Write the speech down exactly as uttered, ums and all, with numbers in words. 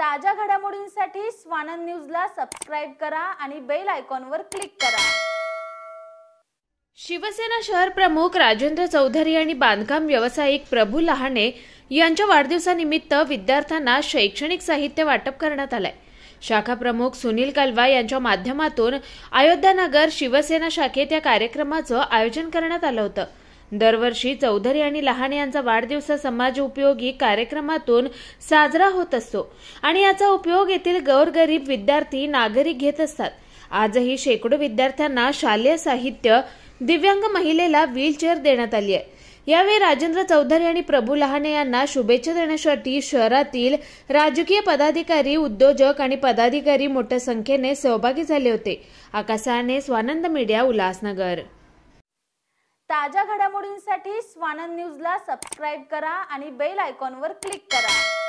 ताज्या घडामोडींसाठी स्वानंद न्यूजला सबस्क्राइब करा आणि बेल आयकॉनवर क्लिक करा। शिवसेना शहर प्रमुख राजेंद्र चौधरी आणि बांधकाम व्यावसायिक प्रभू लहाने यांच्या वाढदिवसानिमित्त विद्यार्थ्यांना शैक्षणिक साहित्य वाटप करण्यात आले। शाखा प्रमुख सुनील कलवा यांच्या माध्यमातून अयोध्यानगर शिवसेना शाखेत या कार्यक्रमाचं आयोजन करण्यात आलं होतं। दरवर्षी चौधरी आणि लहाने यांचा वाढदिवस समाज उपयोगी कार्यक्रमातून साजरा होत असतो आणि याचा उपयोग येथील गोरगरीब विद्यार्थी नागरिक घेत असतात। आजही शेकडो विद्यार्थ्यांना शालेय साहित्य, दिव्यांग महिलेला व्हीलचेअर देण्यात आली आहे। यावेळी राजेंद्र चौधरी आणि प्रभू लहाने यांना शुभेच्छा देण्यासाठी शहरातील राजकीय पदाधिकारी, उद्योजक आणि पदाधिकारी मोठ्या संख्येने सहभागी झाले होते। आकाशाने स्वानंद मीडिया, उल्हासनगर। ताज्या घडामोडींसाठी स्वानंद न्यूजला सबस्क्राइब करा आणि बेल आयकॉनवर क्लिक करा।